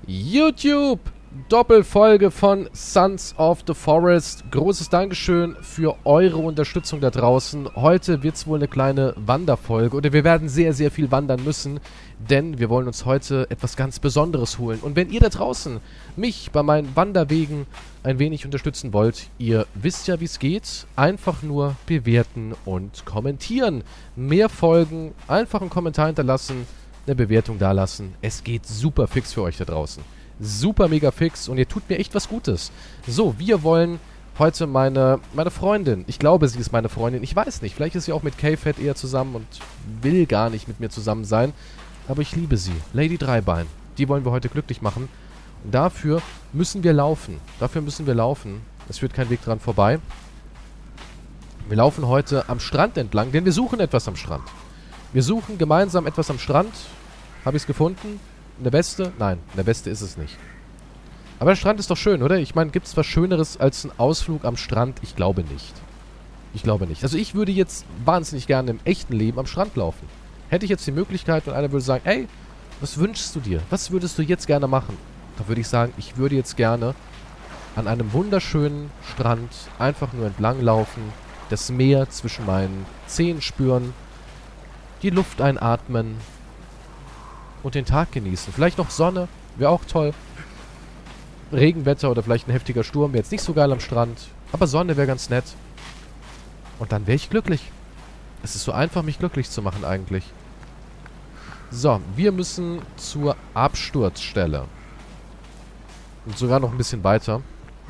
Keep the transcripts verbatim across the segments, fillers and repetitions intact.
YouTube! Doppelfolge von Sons of the Forest. Großes Dankeschön für eure Unterstützung da draußen. Heute wird es wohl eine kleine Wanderfolge oder wir werden sehr, sehr viel wandern müssen, denn wir wollen uns heute etwas ganz Besonderes holen. Und wenn ihr da draußen mich bei meinen Wanderwegen ein wenig unterstützen wollt, ihr wisst ja, wie es geht. Einfach nur bewerten und kommentieren. Mehr Folgen, einfach einen Kommentar hinterlassen, eine Bewertung dalassen. Es geht super fix für euch da draußen. Super mega fix und ihr tut mir echt was Gutes. So, wir wollen heute meine, meine Freundin, ich glaube, sie ist meine Freundin, ich weiß nicht, vielleicht ist sie auch mit K-Fat eher zusammen und will gar nicht mit mir zusammen sein, aber ich liebe sie, Lady Dreibein. Die wollen wir heute glücklich machen und dafür müssen wir laufen. Dafür müssen wir laufen. Es führt kein Weg dran vorbei. Wir laufen heute am Strand entlang, denn wir suchen etwas am Strand. Wir suchen gemeinsam etwas am Strand. Habe ich es gefunden? Eine Weste? Nein, eine Weste ist es nicht. Aber der Strand ist doch schön, oder? Ich meine, gibt es was Schöneres als ein Ausflug am Strand? Ich glaube nicht. Ich glaube nicht. Also ich würde jetzt wahnsinnig gerne im echten Leben am Strand laufen. Hätte ich jetzt die Möglichkeit und einer würde sagen, ey, was wünschst du dir? Was würdest du jetzt gerne machen? Da würde ich sagen, ich würde jetzt gerne an einem wunderschönen Strand einfach nur entlang laufen, das Meer zwischen meinen Zehen spüren, die Luft einatmen und den Tag genießen. Vielleicht noch Sonne, wäre auch toll. Regenwetter oder vielleicht ein heftiger Sturm wäre jetzt nicht so geil am Strand. Aber Sonne wäre ganz nett. Und dann wäre ich glücklich. Es ist so einfach, mich glücklich zu machen eigentlich. So, wir müssen zur Absturzstelle. Und sogar noch ein bisschen weiter.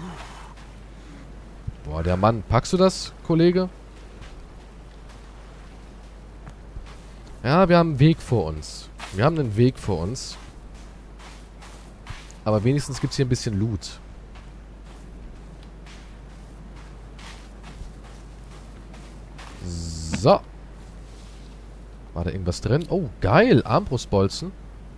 Boah, der Mann. Packst du das, Kollege? Ja, wir haben einen Weg vor uns. Wir haben einen Weg vor uns. Aber wenigstens gibt es hier ein bisschen Loot. So. War da irgendwas drin? Oh, geil. Armbrustbolzen.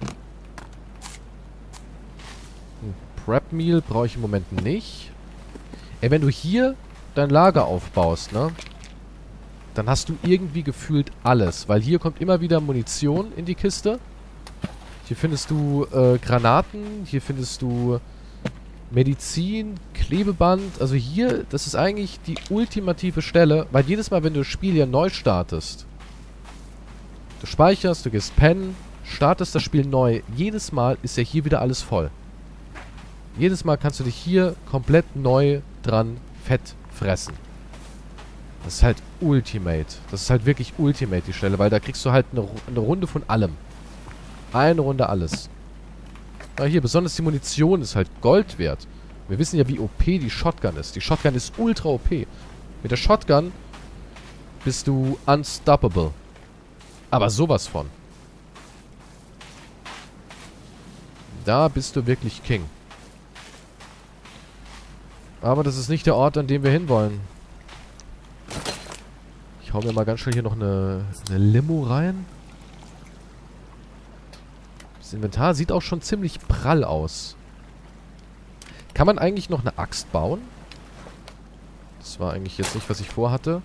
Ein Prep Meal brauche ich im Moment nicht. Ey, wenn du hier dein Lager aufbaust, ne? Dann hast du irgendwie gefühlt alles. Weil hier kommt immer wieder Munition in die Kiste. Hier findest du äh, Granaten. Hier findest du Medizin, Klebeband. Also hier, das ist eigentlich die ultimative Stelle. Weil jedes Mal, wenn du das Spiel hier neu startest, du speicherst, du gehst pennen, startest das Spiel neu. Jedes Mal ist ja hier wieder alles voll. Jedes Mal kannst du dich hier komplett neu dran fett fressen. Das ist halt Ultimate. Das ist halt wirklich Ultimate, die Stelle, weil da kriegst du halt eine, eine Runde von allem. Eine Runde alles. Aber hier, besonders die Munition ist halt Gold wert. Wir wissen ja, wie O P die Shotgun ist. Die Shotgun ist ultra O P. Mit der Shotgun bist du unstoppable. Aber sowas von. Da bist du wirklich King. Aber das ist nicht der Ort, an dem wir hinwollen. Ich hau mir mal ganz schnell hier noch eine, eine Limo rein. Das Inventar sieht auch schon ziemlich prall aus. Kann man eigentlich noch eine Axt bauen? Das war eigentlich jetzt nicht, was ich vorhatte.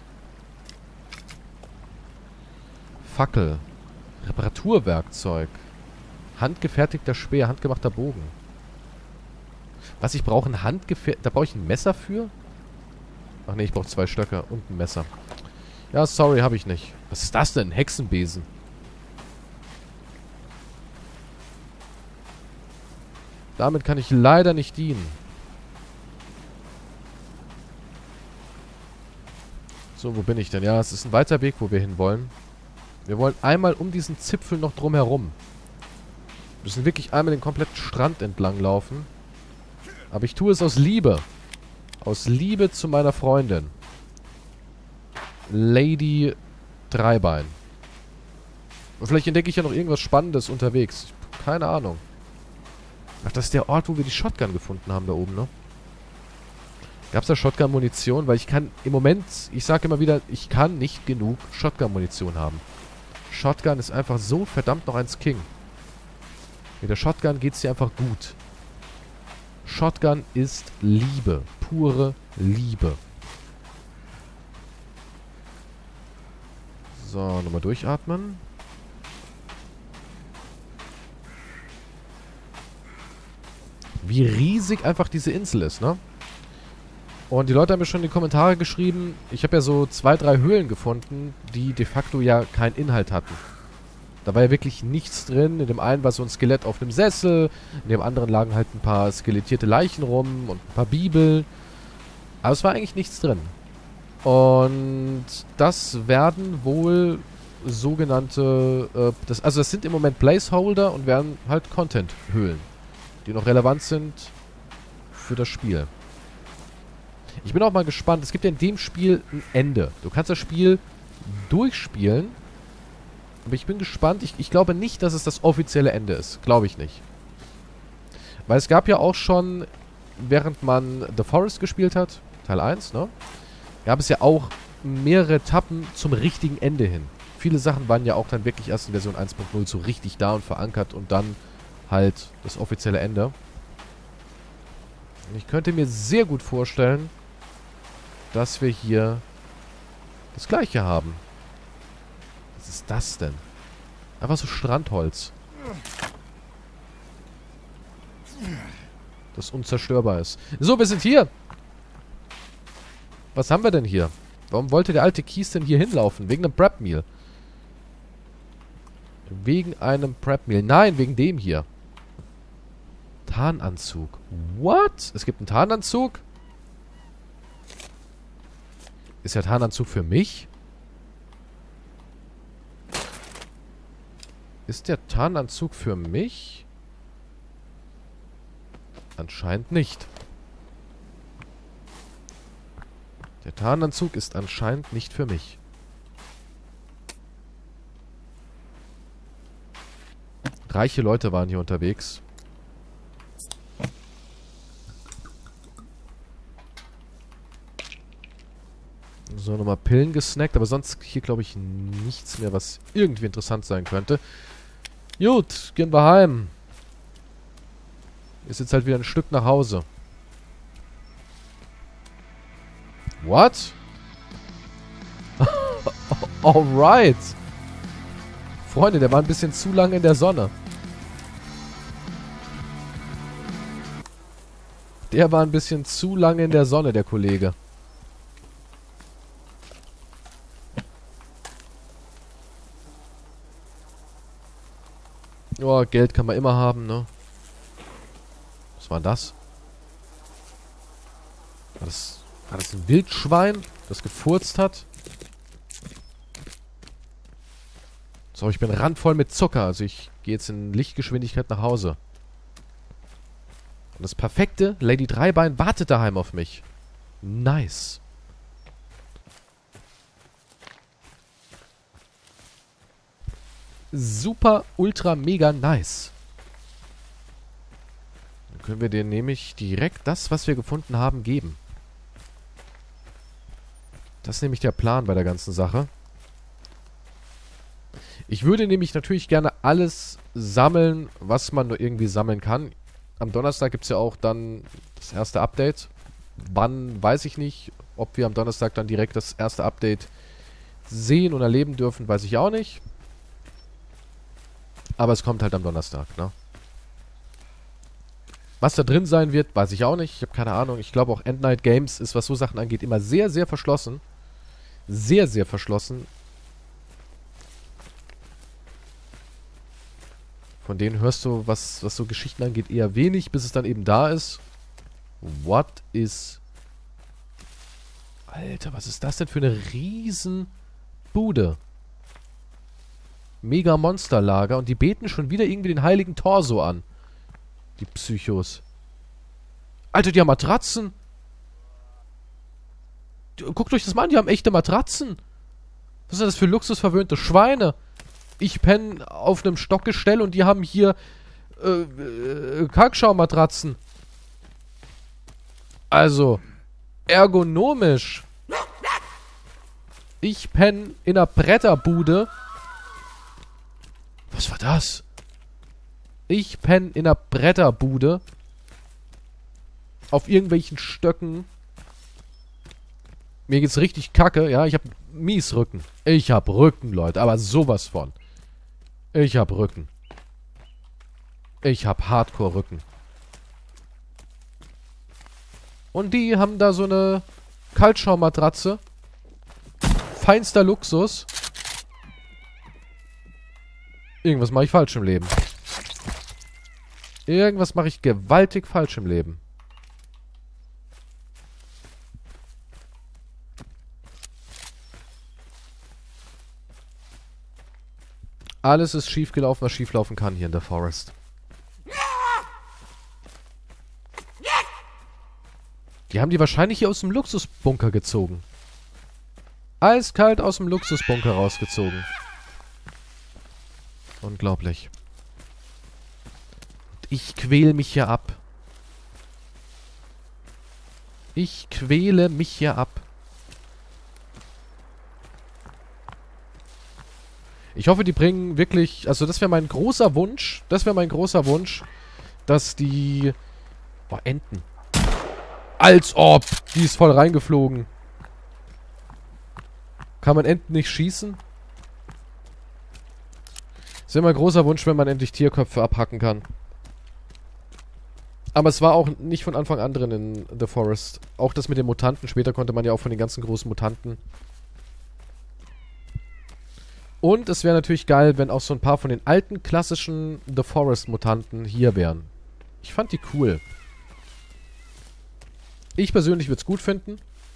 Fackel. Reparaturwerkzeug. Handgefertigter Speer, handgemachter Bogen. Was, ich brauche ein handgefertigter... Da brauche ich ein Messer für? Ach ne, ich brauche zwei Stöcke und ein Messer. Ja, sorry, habe ich nicht. Was ist das denn? Hexenbesen. Damit kann ich leider nicht dienen. So, wo bin ich denn? Ja, es ist ein weiter Weg, wo wir hinwollen. Wir wollen einmal um diesen Zipfel noch drumherum. Wir müssen wirklich einmal den kompletten Strand entlang laufen. Aber ich tue es aus Liebe. Aus Liebe zu meiner Freundin. Lady Dreibein. Und vielleicht entdecke ich ja noch irgendwas Spannendes unterwegs. Keine Ahnung. Ach, das ist der Ort, wo wir die Shotgun gefunden haben da oben, ne? Gab es da Shotgun-Munition? Weil ich kann im Moment, ich sage immer wieder, ich kann nicht genug Shotgun-Munition haben. Shotgun ist einfach so verdammt noch eins King. Mit der Shotgun geht es dir einfach gut. Shotgun ist Liebe. Pure Liebe. So, nochmal durchatmen. wie riesig einfach diese Insel ist, ne? Und die Leute haben mir schon in die Kommentare geschrieben, ich habe ja so zwei, drei Höhlen gefunden, die de facto ja keinen Inhalt hatten. Da war ja wirklich nichts drin. In dem einen war so ein Skelett auf einem Sessel, in dem anderen lagen halt ein paar skelettierte Leichen rum und ein paar Bibeln. Aber es war eigentlich nichts drin. Und das werden wohl sogenannte, äh, das, also das sind im Moment Placeholder und werden halt Content-Höhlen, die noch relevant sind für das Spiel. Ich bin auch mal gespannt. Es gibt ja in dem Spiel ein Ende. Du kannst das Spiel durchspielen. Aber ich bin gespannt. Ich, ich glaube nicht, dass es das offizielle Ende ist. Glaube ich nicht. Weil es gab ja auch schon, während man The Forest gespielt hat, Teil eins, ne? Gab es ja auch mehrere Etappen zum richtigen Ende hin. Viele Sachen waren ja auch dann wirklich erst in Version eins Punkt null so richtig da und verankert und dann halt das offizielle Ende. Ich könnte mir sehr gut vorstellen, dass wir hier das gleiche haben. Was ist das denn? Einfach so Strandholz. Das unzerstörbar ist. So, wir sind hier. Was haben wir denn hier? Warum wollte der alte Kies denn hier hinlaufen? Wegen einem Prep Meal. Wegen einem Prep Meal. Nein, wegen dem hier. Tarnanzug. What? Es gibt einen Tarnanzug? Ist der Tarnanzug für mich? Ist der Tarnanzug für mich? Anscheinend nicht. Der Tarnanzug ist anscheinend nicht für mich. Reiche Leute waren hier unterwegs. So, nochmal Pillen gesnackt, aber sonst hier, glaube ich, nichts mehr, was irgendwie interessant sein könnte. Gut, gehen wir heim. Ist jetzt halt wieder ein Stück nach Hause. What? Alright. Freunde, der war ein bisschen zu lange in der Sonne. Der war ein bisschen zu lange in der Sonne, der Kollege. Ja, Geld kann man immer haben, ne? Was war das? War das, war das ein Wildschwein, das gefurzt hat? So, ich bin randvoll mit Zucker. Also ich gehe jetzt in Lichtgeschwindigkeit nach Hause. Und das perfekte Lady Dreibein wartet daheim auf mich. Nice. Super, ultra, mega nice. Dann können wir dir nämlich direkt das, was wir gefunden haben, geben. Das ist nämlich der Plan bei der ganzen Sache. Ich würde nämlich natürlich gerne alles sammeln, was man nur irgendwie sammeln kann. Am Donnerstag gibt es ja auch dann das erste Update. Wann, weiß ich nicht. Ob wir am Donnerstag dann direkt das erste Update sehen und erleben dürfen, weiß ich auch nicht. Aber es kommt halt am Donnerstag, ne? Was da drin sein wird, weiß ich auch nicht. Ich habe keine Ahnung. Ich glaube auch End Night Games ist, was so Sachen angeht, immer sehr, sehr verschlossen. Sehr, sehr verschlossen. Von denen hörst du, was, was so Geschichten angeht, eher wenig, bis es dann eben da ist. What is... Alter, was ist das denn für eine riesen Bude? Mega Monsterlager und die beten schon wieder irgendwie den heiligen Torso an. Die Psychos. Alter, die haben Matratzen. Guckt euch das mal an, die haben echte Matratzen. Was sind das für luxusverwöhnte Schweine? Ich penne auf einem Stockgestell und die haben hier äh, äh, Kalkschaummatratzen. Also, ergonomisch. Ich penne in einer Bretterbude. Was war das? Ich penne in einer Bretterbude. Auf irgendwelchen Stöcken. Mir geht's richtig kacke, ja. Ich hab mies Rücken. Ich hab Rücken, Leute. Aber sowas von. Ich hab Rücken. Ich hab Hardcore-Rücken. Und die haben da so eine Kaltschaummatratze. Feinster Luxus. Irgendwas mache ich falsch im Leben. Irgendwas mache ich gewaltig falsch im Leben. Alles ist schiefgelaufen, was schieflaufen kann hier in der Forest. Die haben die wahrscheinlich hier aus dem Luxusbunker gezogen. Eiskalt aus dem Luxusbunker rausgezogen. Unglaublich. Ich quäle mich hier ab. Ich quäle mich hier ab. Ich hoffe, die bringen wirklich... Also das wäre mein großer Wunsch. Das wäre mein großer Wunsch, dass die... Boah, Enten. Als ob! Die ist voll reingeflogen. Kann man Enten nicht schießen? Das wäre mein großer Wunsch, wenn man endlich Tierköpfe abhacken kann. Aber es war auch nicht von Anfang an drin in The Forest. Auch das mit den Mutanten. Später konnte man ja auch von den ganzen großen Mutanten. Und es wäre natürlich geil, wenn auch so ein paar von den alten, klassischen The Forest-Mutanten hier wären. Ich fand die cool. Ich persönlich würde es gut finden.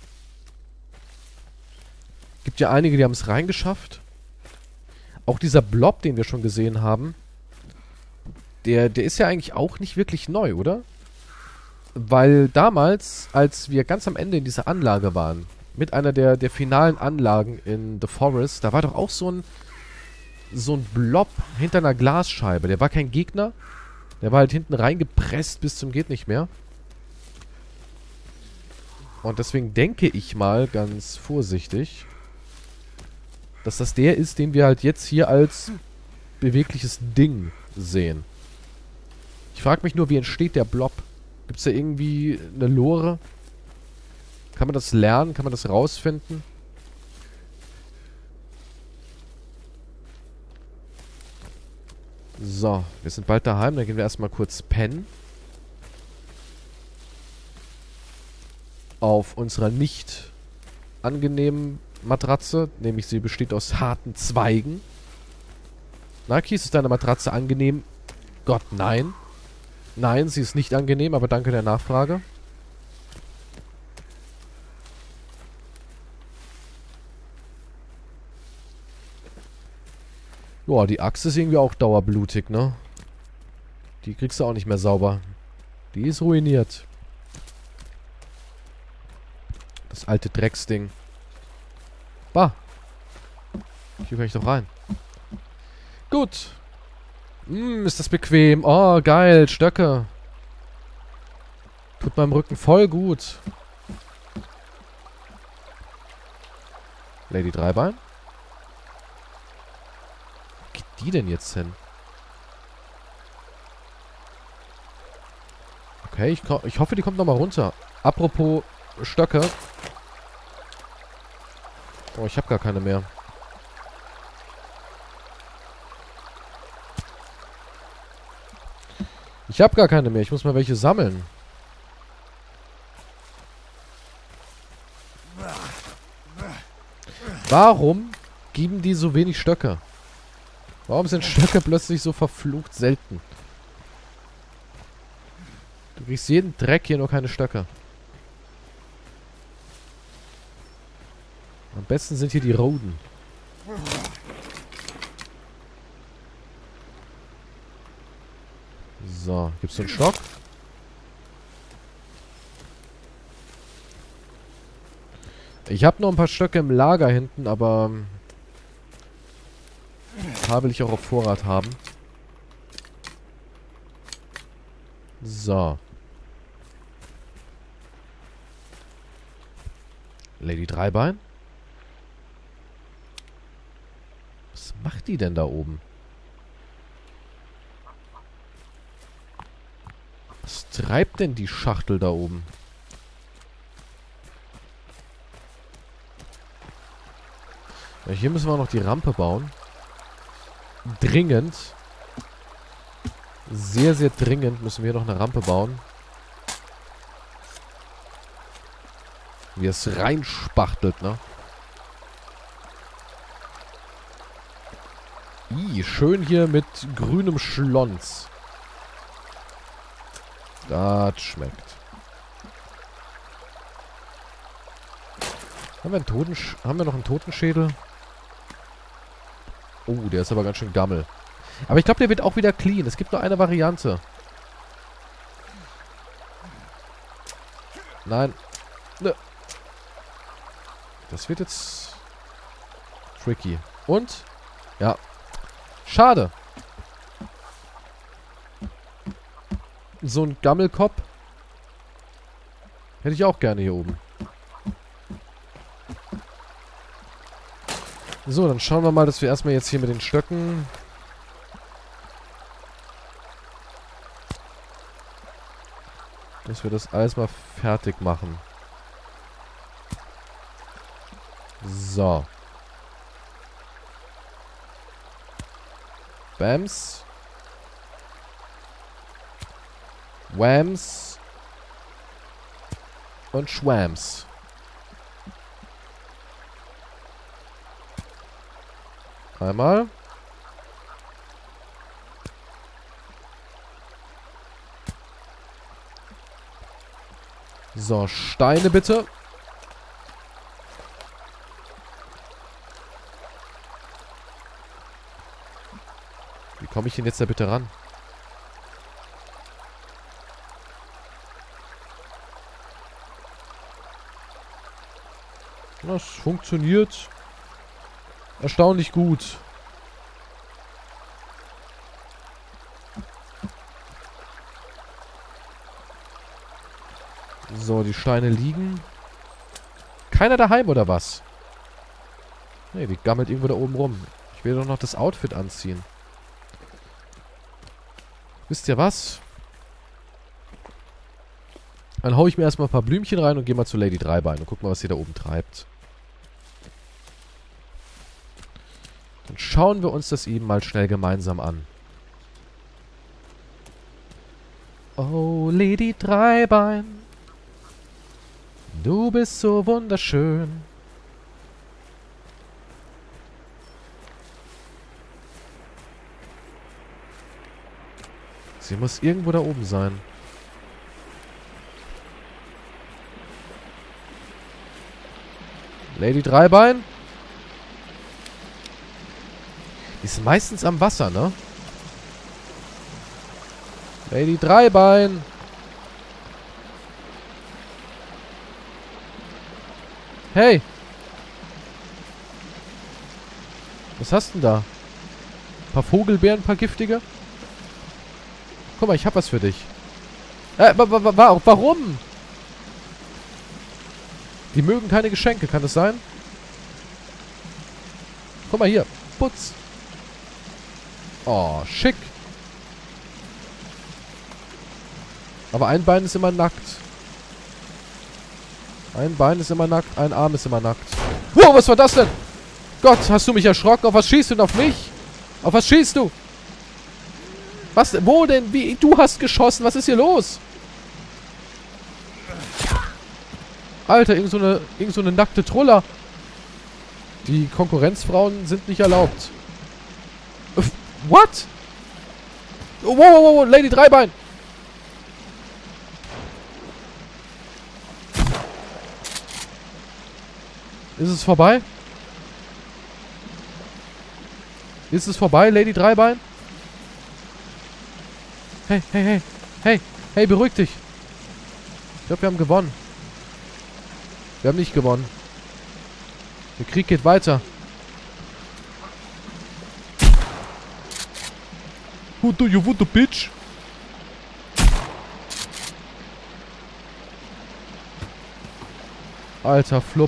Gibt ja einige, die haben es reingeschafft. Auch dieser Blob, den wir schon gesehen haben, der, der ist ja eigentlich auch nicht wirklich neu, oder? Weil damals, als wir ganz am Ende in dieser Anlage waren, mit einer der, der finalen Anlagen in The Forest, da war doch auch so ein so ein Blob hinter einer Glasscheibe. Der war kein Gegner. Der war halt hinten reingepresst bis zum geht nicht mehr. Und deswegen denke ich mal ganz vorsichtig, dass das der ist, den wir halt jetzt hier als bewegliches Ding sehen. Ich frage mich nur, wie entsteht der Blob? Gibt es da irgendwie eine Lore? Kann man das lernen? Kann man das rausfinden? So, wir sind bald daheim. Dann gehen wir erstmal kurz pennen. Auf unserer nicht angenehmen Matratze. Nämlich sie besteht aus harten Zweigen. Na, Kies, ist deine Matratze angenehm? Gott, nein. Nein, sie ist nicht angenehm, aber danke der Nachfrage. Boah, die Axt ist irgendwie auch dauerblutig, ne? Die kriegst du auch nicht mehr sauber. Die ist ruiniert. Das alte Drecksding. Bah. Hier kann ich doch rein. Gut. Hm, ist das bequem. Oh, geil. Stöcke. Tut meinem Rücken voll gut. Lady Dreibein? Wo geht die denn jetzt hin? Okay, ich, ich hoffe, die kommt nochmal runter. Apropos Stöcke. Oh, ich habe gar keine mehr. Ich habe gar keine mehr. Ich muss mal welche sammeln. Warum geben die so wenig Stöcke? Warum sind Stöcke plötzlich so verflucht selten? Du kriegst jeden Dreck hier, nur keine Stöcke. Am besten sind hier die Roden. So, gibt's so einen Stock? Ich habe noch ein paar Stöcke im Lager hinten, aber ein paar will ich auch auf Vorrat haben. So. Lady Dreibein? Was macht die denn da oben? Was treibt denn die Schachtel da oben? Ja, hier müssen wir noch die Rampe bauen. Dringend. Sehr, sehr dringend müssen wir noch eine Rampe bauen. Wie es reinspachtelt, ne? Ih, schön hier mit grünem Schlons. Das schmeckt. Haben wir einen Totensch haben wir noch einen Totenschädel? Oh, der ist aber ganz schön gammel. Aber ich glaube, der wird auch wieder clean. Es gibt nur eine Variante. Nein. Ne. Das wird jetzt tricky. Und? Ja. Schade. So ein Gammelkopf hätte ich auch gerne hier oben. So, dann schauen wir mal, dass wir erstmal jetzt hier mit den Stöcken... dass wir das alles mal fertig machen. So. Bams. Whams. Und Schwams. Einmal. So, Steine bitte. Wie komme ich denn jetzt da bitte ran? Das funktioniert erstaunlich gut. So, die Steine liegen. Keiner daheim, oder was? Ne, die gammelt irgendwo da oben rum. Ich will doch noch das Outfit anziehen. Wisst ihr was? Dann hau ich mir erstmal ein paar Blümchen rein und gehe mal zu Lady Dreibein und guck mal, was sie da oben treibt. Dann schauen wir uns das eben mal schnell gemeinsam an. Oh, Lady Dreibein. Du bist so wunderschön. Sie muss irgendwo da oben sein. Lady Dreibein? Die ist meistens am Wasser, ne? Lady Dreibein! Hey! Was hast du denn da? Ein paar Vogelbeeren, ein paar giftige? Guck mal, ich hab was für dich. Äh, wa wa wa warum? Die mögen keine Geschenke, kann das sein? Guck mal hier. Putz. Oh, schick. Aber ein Bein ist immer nackt. Ein Bein ist immer nackt, ein Arm ist immer nackt. Wow, was war das denn? Gott, hast du mich erschrocken? Auf was schießt du denn? Auf mich? Auf was schießt du? Was? Wo denn? Wie? Du hast geschossen. Was ist hier los? Alter, irgend so eine, irgend so eine nackte Truller. Die Konkurrenzfrauen sind nicht erlaubt. What? Oh, wow, wow, wow, Lady Dreibein. Ist es vorbei? Ist es vorbei, Lady Dreibein? Hey, hey, hey. Hey, hey, beruhig dich. Ich glaube, wir haben gewonnen. Wir haben nicht gewonnen. Der Krieg geht weiter. Who do you want to bitch? Alter Flupp.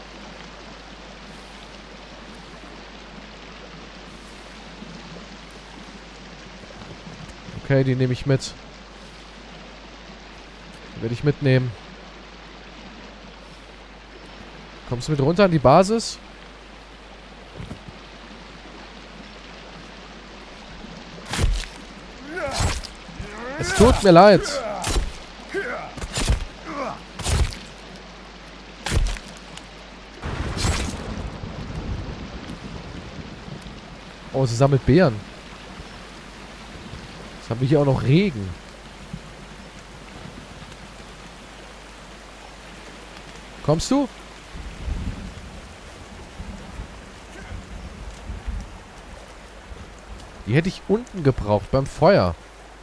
Okay, die nehme ich mit. Die werde ich mitnehmen. Kommst du mit runter an die Basis? Es tut mir leid. Oh, sie sammelt Beeren. Jetzt haben wir hier auch noch Regen. Kommst du? Die hätte ich unten gebraucht, beim Feuer.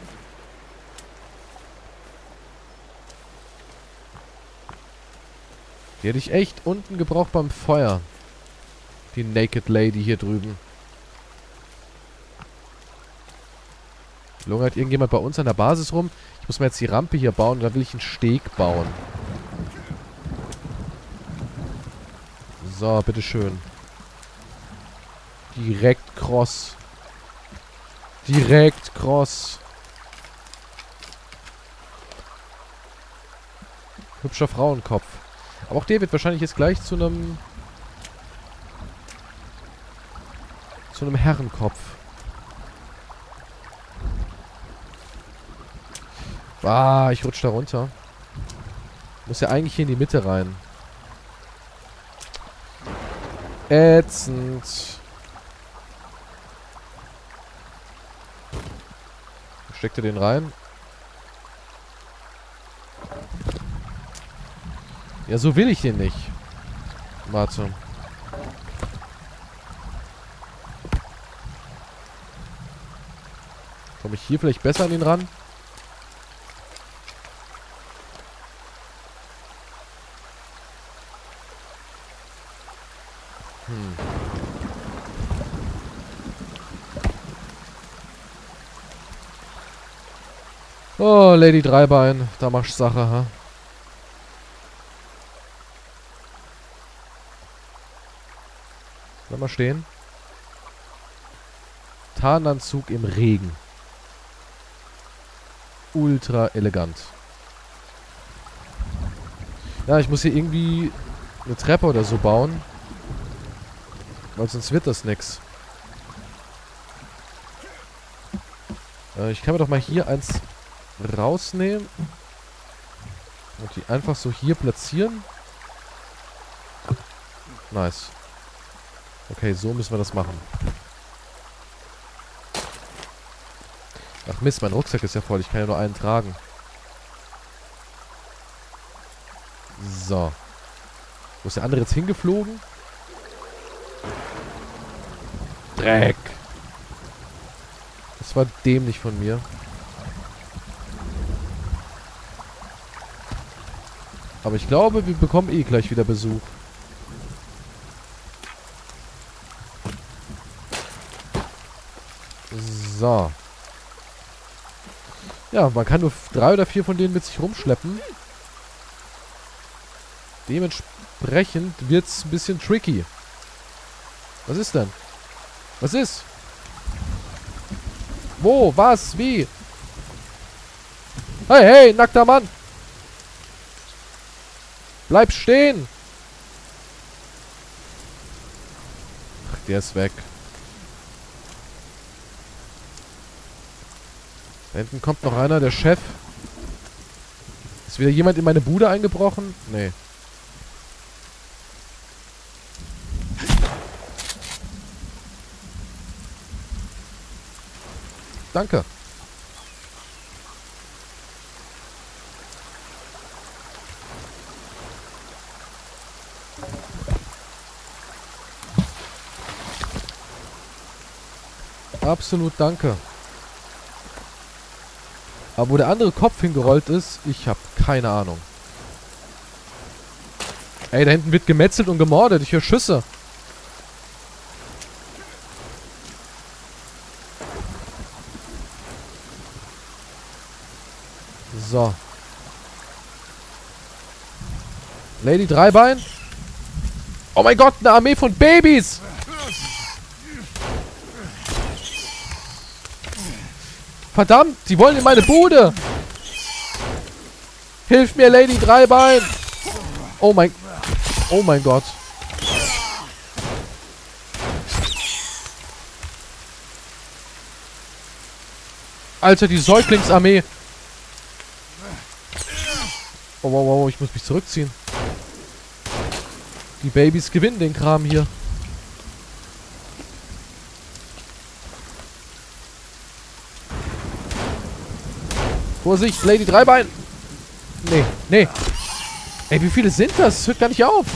Die hätte ich echt unten gebraucht beim Feuer. Die Naked Lady hier drüben. Lungert irgendjemand bei uns an der Basis rum? Ich muss mir jetzt die Rampe hier bauen und dann will ich einen Steg bauen. So, bitteschön. Direkt cross. Direkt cross. Hübscher Frauenkopf. Aber auch der wird wahrscheinlich jetzt gleich zu einem... zu einem Herrenkopf. Ah, ich rutsche da runter. Muss ja eigentlich hier in die Mitte rein. Ätzend. Steckt er den rein? Ja, so will ich den nicht. Warte. Komme ich hier vielleicht besser an ihn ran? Hm. Oh, Lady Dreibein. Da machst du Sache, ha? Bleib mal stehen. Tarnanzug im Regen. Ultra elegant. Ja, ich muss hier irgendwie eine Treppe oder so bauen. Weil sonst wird das nix. Äh, ich kann mir doch mal hier eins rausnehmen. Und die einfach so hier platzieren. Nice. Okay, so müssen wir das machen. Ach Mist, mein Rucksack ist ja voll. Ich kann ja nur einen tragen. So. Wo ist der andere jetzt hingeflogen? Dreck. Das war dämlich von mir. Aber ich glaube, wir bekommen eh gleich wieder Besuch. So. Ja, man kann nur drei oder vier von denen mit sich rumschleppen. Dementsprechend wird es ein bisschen tricky. Was ist denn? Was ist? Wo? Was? Wie? Hey, hey, nackter Mann! Bleib stehen! Ach, der ist weg. Da hinten kommt noch einer, der Chef. Ist wieder jemand in meine Bude eingebrochen? Nee. Danke. Absolut danke. Aber wo der andere Kopf hingerollt ist, ich habe keine Ahnung. Ey, da hinten wird gemetzelt und gemordet. Ich höre Schüsse. So. Lady Dreibein. Oh mein Gott, eine Armee von Babys. Verdammt, die wollen in meine Bude. Hilf mir, Lady Dreibein. Oh mein... Oh mein Gott. Alter, die Säuglingsarmee. Oh, wow, wow, ich muss mich zurückziehen. Die Babys gewinnen den Kram hier. Vorsicht, Lady Dreibein. Nee, nee. Ey, wie viele sind das? Das hört gar nicht auf.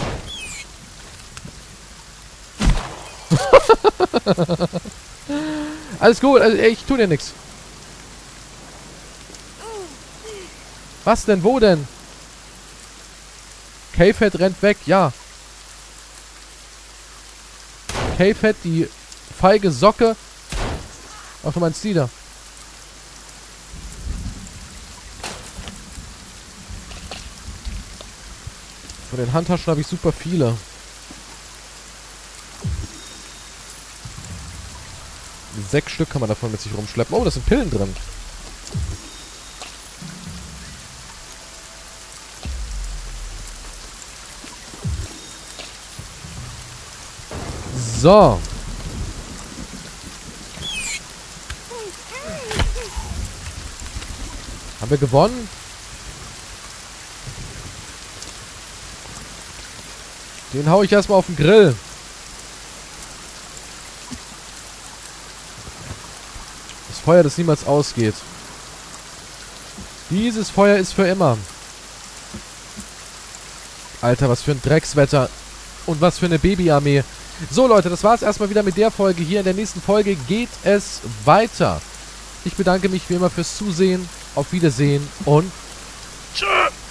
Alles gut, also, ey, ich tu dir nichts. Was denn? Wo denn? K-Fett rennt weg, ja. K-Fett, die feige Socke. Ach, du meinst die da. Von den Handtaschen habe ich super viele. Sechs Stück kann man davon mit sich rumschleppen. Oh, da sind Pillen drin. So. Haben wir gewonnen? Den hau ich erstmal auf den Grill. Das Feuer, das niemals ausgeht. Dieses Feuer ist für immer. Alter, was für ein Dreckswetter. Und was für eine Babyarmee. So, Leute, das war's erstmal wieder mit der Folge. Hier in der nächsten Folge geht es weiter. Ich bedanke mich wie immer fürs Zusehen. Auf Wiedersehen und tschö.